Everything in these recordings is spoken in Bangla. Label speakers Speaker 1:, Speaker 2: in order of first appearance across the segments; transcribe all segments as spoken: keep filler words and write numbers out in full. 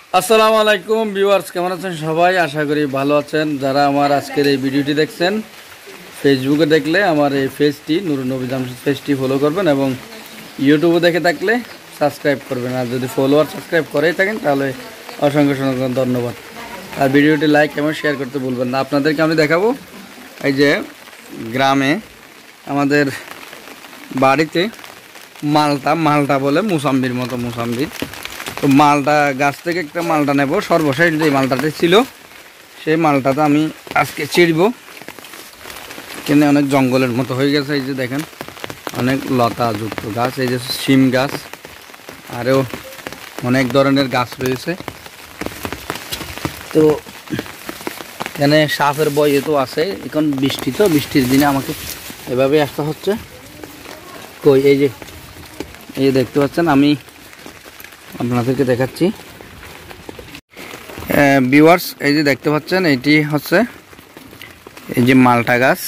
Speaker 1: আসসালামু আলাইকুম ভিউয়ার্স, কেমন আছেন সবাই? আশা করি ভালো আছেন। যারা আমার আজকের এই ভিডিওটি দেখছেন ফেসবুকে দেখলে আমার এই পেজটি নুরুন নবী জামশেদ পেজটি ফলো করবেন এবং ইউটিউবে দেখে থাকলে সাবস্ক্রাইব করবেন। আর যদি ফলোয়ার সাবস্ক্রাইব করেই থাকেন তাহলে অসংখ্য অসংখ্য ধন্যবাদ। আর ভিডিওটি লাইক এবং শেয়ার করতে ভুলবেন না। আপনাদেরকে আমি দেখাবো এই যে গ্রামে আমাদের বাড়িতে মালটা মালটা বলে মুসাম্বির মতো মুসাম্বির, তো মালটা গাছ থেকে একটা মালটা নেব। সর্বশেষ যে মালটাতে ছিল সেই মালটাতে আমি আজকে ছিঁড়ব। কিন্তু অনেক জঙ্গলের মতো হয়ে গেছে, এই যে দেখেন অনেক লতাযুক্ত গাছ, এই যে শিম গাছ, আরও অনেক ধরনের গাছ রয়েছে। তো এখানে সাপের ভয় তো আছে, এখন বৃষ্টি, তো বৃষ্টির দিনে আমাকে এভাবে আসতে হচ্ছে। কই এই যে এই যে দেখতে পাচ্ছেন, আমি আপনাদেরকে দেখাচ্ছি ভিউয়ার্স। এই যে দেখতে পাচ্ছেন এটি হচ্ছে এই যে মালটা গাছ।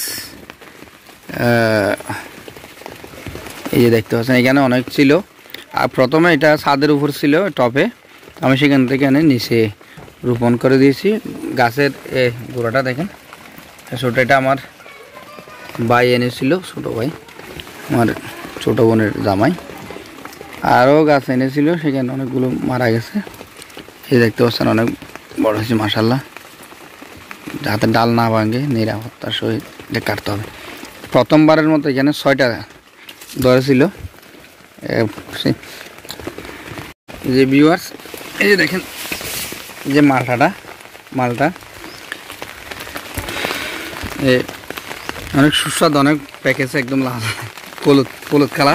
Speaker 1: এই যে দেখতে পাচ্ছেন এখানে অনেক ছিল। আর প্রথমে এটা ছাদের উপর ছিল টপে, আমি সেখান থেকে এনে নিচে রোপণ করে দিয়েছি। গাছের গোড়াটা দেখেন ছোটো, এটা আমার ভাই এনেছিল, ছোটো ভাই, আমার ছোটো বোনের জামাই। আরও গাছ এনেছিল, সেখানে অনেকগুলো মারা গেছে। এই দেখতে পাচ্ছেন অনেক বড় হয়েছে মাশাআল্লাহ। যাতে ডাল না ভাঙে নিরাপত্তার সহিত কাটতে হবে। প্রথমবারের মতো এখানে ছয়টা ধরেছিল। যে ভিউয়ার্স এই যে দেখেন যে মালটাটা মালটা এ অনেক সুস্বাদু, অনেক প্যাকেজে একদম লাল হলুদ হলুদ কালার।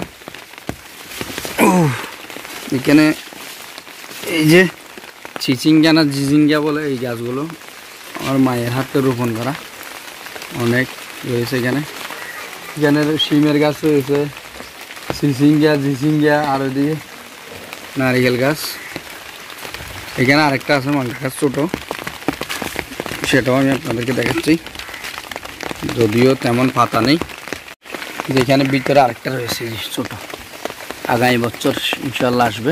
Speaker 1: এখানে এই যে চিচিঙ্গা না জিজিঙ্গা বলে এই গাছগুলো আমার মায়ের হাতে রোপণ করা অনেক রয়েছে। এখানে এখানে শিমের গাছ রয়েছে, চিচিঙ্গা জিজিঙ্গা, আর ওইদিকে নারিকেল গাছ। এখানে আরেকটা আছে মালটা গাছ ছোটো, সেটাও আমি আপনাদেরকে দেখাচ্ছি, যদিও তেমন পাতা নেই। যেখানে ভিতরে আরেকটা রয়েছে ছোটো, আগামী বছর ইনশাল্লাহ আসবে।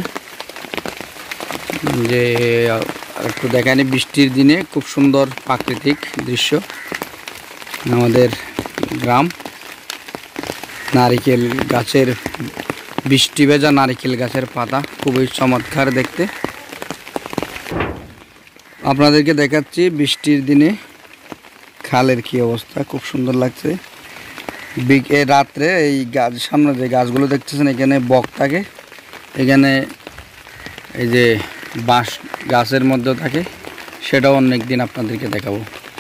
Speaker 1: যে একটু দেখানি বৃষ্টির দিনে খুব সুন্দর প্রাকৃতিক দৃশ্য আমাদের গ্রাম। নারিকেল গাছের বৃষ্টি ভেজা নারিকেল গাছের পাতা খুবই চমৎকার দেখতে। আপনাদেরকে দেখাচ্ছি বৃষ্টির দিনে খালের কি অবস্থা, খুব সুন্দর লাগছে। বিকে রাত্রে এই গাছ সামনে যে গাছগুলো দেখতেছেন এখানে বক থাকে, এখানে এই যে বাঁশ গাছের মধ্যে থাকে, সেটাও অনেক দিন আপনাদেরকে দেখাবো।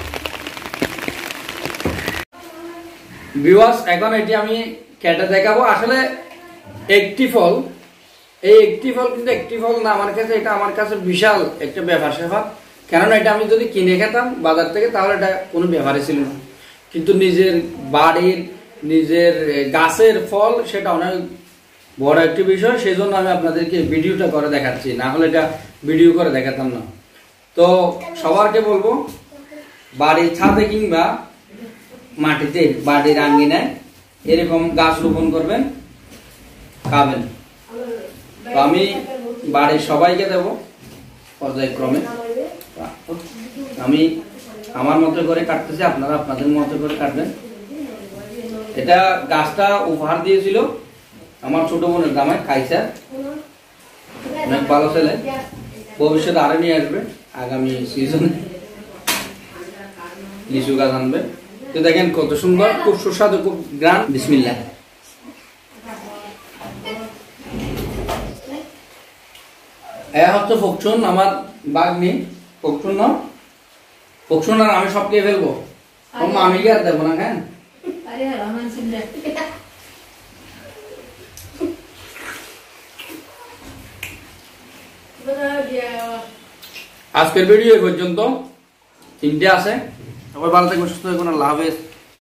Speaker 1: ভিউয়ার্স এখন এটি আমি কেটে দেখাবো। আসলে একটি ফল, এই একটি ফল কিন্তু একটি ফল না, আমার কাছে এটা আমার কাছে বিশাল একটা ব্যাপার স্যাপার। কেননা এটা আমি যদি কিনে খেতাম বাজার থেকে তাহলে এটা কোনো ব্যাপারই ছিল না, কিন্তু নিজের বাড়ির নিজের গাছের ফল সেটা অনেক বড় একটি বিষয়। সেই জন্য আমি আপনাদেরকে ভিডিওটা করে দেখাচ্ছি, না হলে এটা ভিডিও করে দেখাতাম না। তো সবারকে বলবো বাড়ির ছাদে কিংবা মাটিতে বাড়ির আঙ্গিনায় এরকম গাছ রোপণ করবেন, খাবেন। তো আমি বাড়ির সবাইকে দেব পর্যায়ক্রমে। আমি আমার মতো করে কাটতেছি, আপনারা আপনাদের মতো করে কাটবেন। এটা গাছটা উপহার দিয়েছিল আমার ছোট বোনের জামাই, খাইছে, অনেক ভালো ছেলে, ভবিষ্যতে আরো নিয়ে আসবে, আগামী সিজনে লিচু গাছ আনবে। তো দেখেন কত সুন্দর, খুব সুস্বাদু, খুব গ্রাম। বিসমিল্লাহ। এ হচ্ছে ফকচুন, আমার বাগনি ফকচুন না, ফকচুন আর আমি সব খেয়ে ফেলবো, আমি কি আর দেবো না? হ্যাঁ আজকের ভিডিও এই পর্যন্ত, তিনটে আছে। সবাই ভালো থাকবেন, সুস্থ থাকবেন, আল্লাহ হাফেজ।